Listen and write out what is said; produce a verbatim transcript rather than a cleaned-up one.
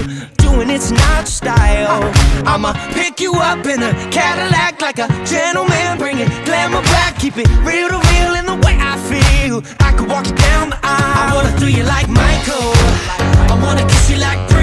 doing it's not your style. I'ma pick you up in a Cadillac like a gentleman, bring it glamour back, keep it real to real in the way I feel. I could walk you down the aisle, I wanna do you like Michael, I wanna kiss you like